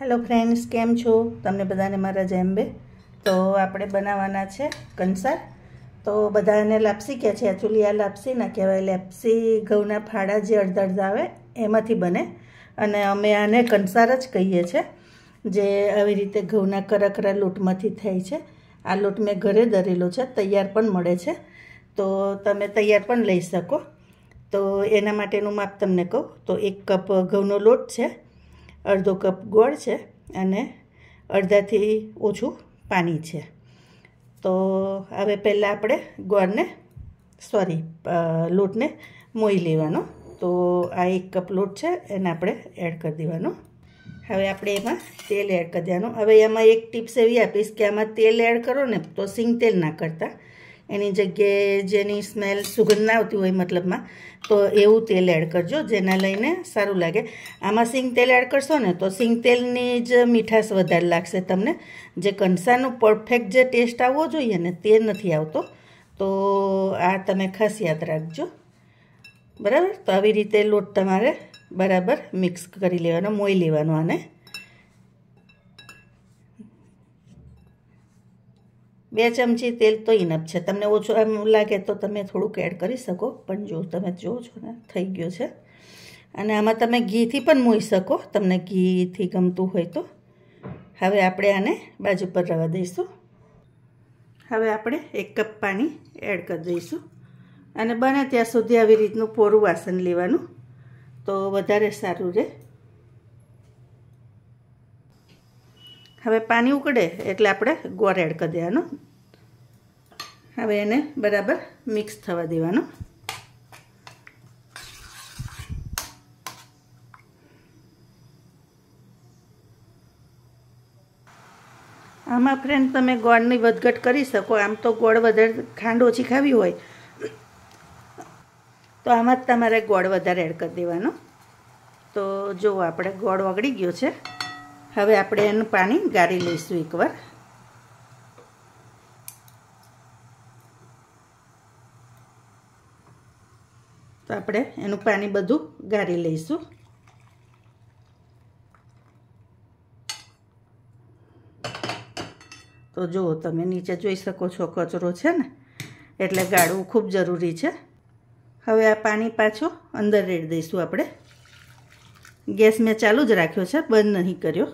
Hello friends, केम छो? तमने बधाने मारा जय अंबे। तो आपणे बनाववाना छे कंसार। तो बधाने लापसी कहे छे। एक्चुअली आ लापसी ना कहेवाय। लापसी घઉંના ફાડા जे અડધા અડધા આવે એમાંથી બને અને અમે આને કંસાર જ કહીએ છીએ, જે આવી રીતે ઘઉંના કરકરા લોટમાંથી થાય છે। આ લોટ મેં ઘરે દરેલો છે, તૈયાર પણ મળે છે, તો તમે તૈયાર પણ લઈ શકો। તો એના માટેનું માપ તમને કહું તો 1 કપ ઘઉંનો લોટ છે, અડધો કપ ગોળ છે અને અડધાથી ઓછું પાણી છે। તો હવે પહેલાં આપણે ગોળને લોટને મોઈ લેવાનો। તો આ 1 કપ લોટ છે એને આપણે એડ કરી દેવાનો। હવે આપણે એમાં તેલ એડ કરી દેવાનું। હવે એમાં એક ટિપ્સ એવી આપીશ કે આમાં તેલ એડ કરો ને તો સિંગ તેલ ના કરતા, એની જગ્યાએ જેની સ્મેલ સુગંધ ના આવતી હોય મતલબમાં, તો એવું તેલ એડ કરજો જેના લઈને સારું લાગે। આમાં સિંગ તેલ એડ કરશો ને તો સિંગ તેલની જ મીઠાશ વધારે લાગશે તમને। જે કંસારનો પરફેક્ટ જે ટેસ્ટ આવવો જોઈએ ને તે નથી આવતો। તો આ તમે ખાસ યાદ રાખજો, બરાબર। તો આવી રીતે લોટ તમારે બરાબર મિક્સ કરી લેવાનો, મોઈ લેવાનો આને। 2 ચમચી તેલ તો ઇનફ છે। તમને ઓછું એમ લાગે તો તમે થોડુંક એડ કરી શકો, પણ જો તમે જુઓ છો ને થઈ ગયો છે। અને આમાં તમે ઘીથી પણ મોઈ શકો, તમને ઘીથી ગમતું હોય તો। હવે આપણે આને બાજુ પર રવા દઈશું। હવે આપણે 1 કપ પાણી એડ કરી દઈશું અને બને ત્યાં સુધી આવી રીતનું પોરું વાસણ લેવાનું, તો વધારે સારું રહે। હવે પાણી ઉકળે એટલે આપણે ગોળ એડ કરી દેવાનો। હવે એને બરાબર મિક્સ થવા દેવાનો। આમાં ફ્રેન્ડ તમે ગોળની વધઘટ કરી શકો। આમ તો ગોળ વધારે ખાંડ ઓછી ખાવી હોય તો આમાં જ તમારે ગોળ વધારે એડ કરી દેવાનો। તો જો આપણે ગોળ ઓગળી ગયો છે। હવે આપણે એનું પાણી ગાળી લઈશું એકવાર। તો આપણે એનું પાણી બધું ગાળી લઈશું। તો જુઓ તમે નીચે જોઈ શકો છો કચરો છે ને, એટલે ગાળવું ખૂબ જરૂરી છે। હવે આ પાણી પાછું અંદર રેડી દઈશું આપણે। ગેસ મેં ચાલુ જ રાખ્યો છે, બંધ નહીં કર્યો।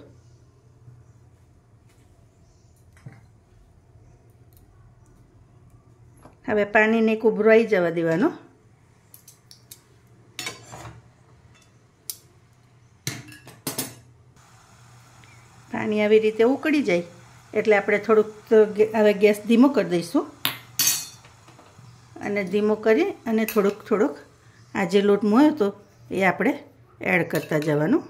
હવે પાણીને ઉભરાઈ જવા દેવાનો। પાણી આવી રીતે ઉકળી જાય એટલે આપણે થોડુંક હવે ગેસ ધીમો કરી દઈશું અને ધીમો કરી અને થોડુંક આ જે લોટ મોયો હતો એ આપણે એડ કરતા જવાનું।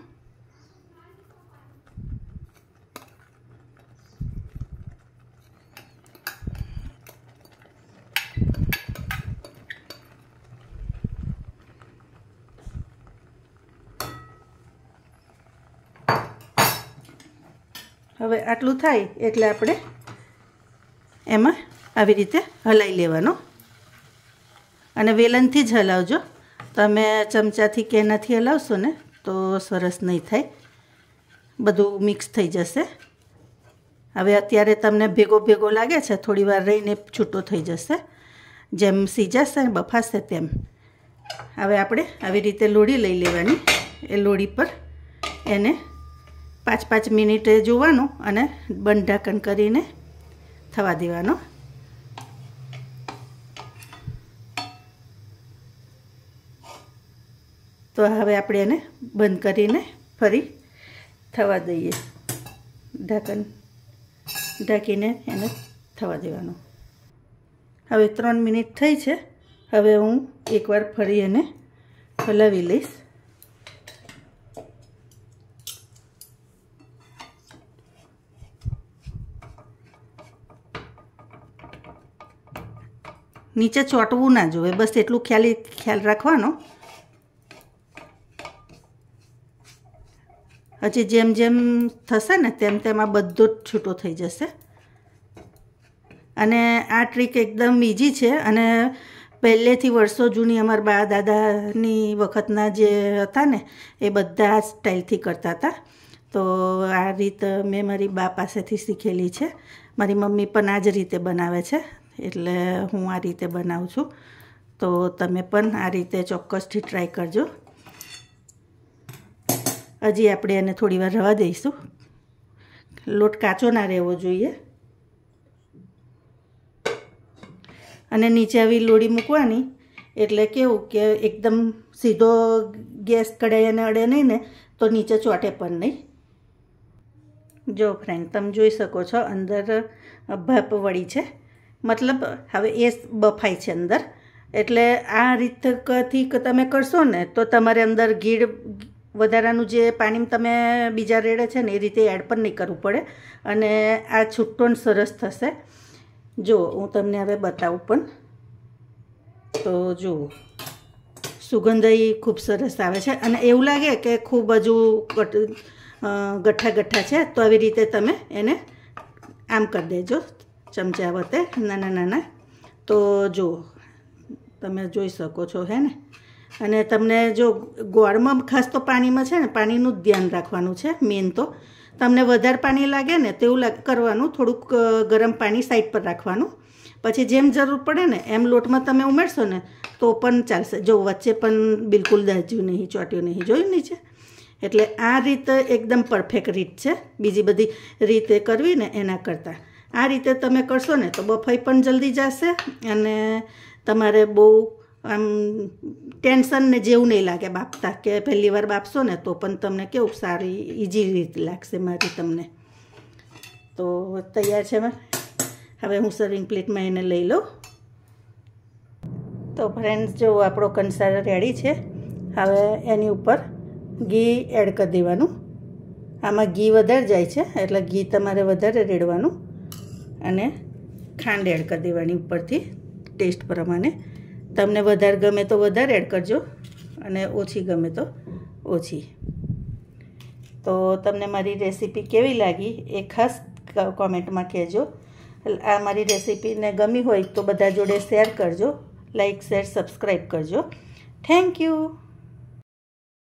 હવે આટલું થાય એટલે આપણે એમાં આવી રીતે હલાવી લેવાનો અને વેલણથી જ હલાવજો। તમે ચમચાથી કે એનાથી હલાવશો ને તો સરસ નહીં થાય, બધું મિક્સ થઈ જશે। હવે અત્યારે તમને ભેગો લાગે છે, થોડી વાર રહીને છૂટો થઈ જશે, જેમ સીજાશે ને બફાશે તેમ। હવે આપણે આવી રીતે લોડી લઈ લેવાની, એ લોડી પર એને 5 મિનિટે જોવાનું અને બંધ ઢાંકણ કરીને થવા દેવાનો। તો હવે આપણે એને બંધ કરીને ફરી થવા દઈએ, ઢાંકણ ઢાંકીને એને થવા દેવાનો। હવે 3 મિનિટ થઈ છે। હવે હું એકવાર ફરી એને હલાવી લઈશ। નીચે ચોંટવું ના જોઈએ, બસ એટલું ખ્યાલ રાખવાનો। હજી જેમ જેમ થશે ને તેમ તેમ આ બધો જ છૂટો થઈ જશે। અને આ ટ્રીક એકદમ ઇઝી છે અને પહેલેથી વર્ષો જૂની અમારા બા દાદાની વખતના જે હતા ને એ બધા આ સ્ટાઇલથી કરતા હતા। તો આ રીત મેં મારી બા પાસેથી શીખેલી છે. મારી મમ્મી પણ આ જ રીતે બનાવે છે, એટલે હું આ રીતે બનાવું છું. તો તમે પણ આ રીતે ચોક્કસથી ટ્રાય કરજો. હજી આપણે એને થોડી વાર રવા દઈશું. લોટ કાચો ના રહેવો જોઈએ. અને નીચે આવી લોડી મૂકવાની, એટલે કેવું કે એકદમ સીધો ગેસ કઢાઈને અડે નહીં ને તો નીચે ચોંટે પણ નહીં. જો ફ્રેન્ડ, તમે જોઈ શકો છો અંદર ભાપ વળી છે, મતલબ હવે એ બફાય છે અંદર. એટલે આ રીતથી તમે કરશો ને તો તમારે અંદર ઘી વધારાનું જે પાણી તમે બીજા રેડે છે ને એ રીતે એડ પણ નહીં કરવું પડે, અને આ છૂટો સરસ થશે. જો હું તમને હવે બતાવું પણ. તો જુઓ, સુગંધ ખૂબ સરસ આવે છે, અને એવું લાગે કે ખૂબ હજુ ગઠ્ઠા ગઠ્ઠા છે, તો આવી રીતે તમે એને આમ કરી દેજો ચમચા વતે નાના નાના. તો જુઓ, તમે જોઈ શકો છો, હે ને. અને તમને જો ગોળમાં ખાસ તો પાણીમાં છે ને પાણીનું જ ધ્યાન રાખવાનું છે. મેન તો તમને વધારે પાણી લાગે ને તેવું કરવાનું, થોડુંક ગરમ પાણી સાઈડ પર રાખવાનું. પછી જેમ જરૂર પડે ને એમ લોટમાં તમે ઉમેરશો ને તો પણ ચાલશે. જો વચ્ચે પણ બિલકુલ દાજ્યું નહીં, ચોટ્યું નહીં, જોયું નીચે. એટલે આ રીત એકદમ પરફેક્ટ રીત છે, બીજી બધી રીતે કરવી ને એના કરતાં. આ રીતે તમે કરશો ને તો બફાઈ પણ જલ્દી જશે, અને તમારે બહુ આમ ટેન્શન ને જેવું નહીં લાગે બાફતા, કે પહેલી વાર બાફશો ને તો પણ તમને કેવું સારી ઇઝી રીત લાગશે મારી તમને. તો તૈયાર છે. હવે હું સર્વિંગ પ્લેટમાં એને લઈ લઉં. તો ફ્રેન્ડ્સ, જો આપણો કંસાર રેડી છે. હવે એની ઉપર ઘી એડ કરી દેવાનું. આમાં ઘી વધારે જાય છે એટલે ઘી તમારે વધારે રેડવાનું, અને ખાંડ એડ કરી દેવાની ઉપરથી ટેસ્ટ પ્રમાણે. તમને વધારે ગમે તો વધારે એડ કરજો, અને ઓછી ગમે તો ઓછી. તો તમને મારી રેસીપી કેવી લાગી એ ખાસ કોમેન્ટમાં કહેજો. આ મારી રેસીપીને ગમી હોય તો બધા જોડે શેર કરજો. લાઈક, શેર, સબસ્ક્રાઈબ કરજો. Thank you.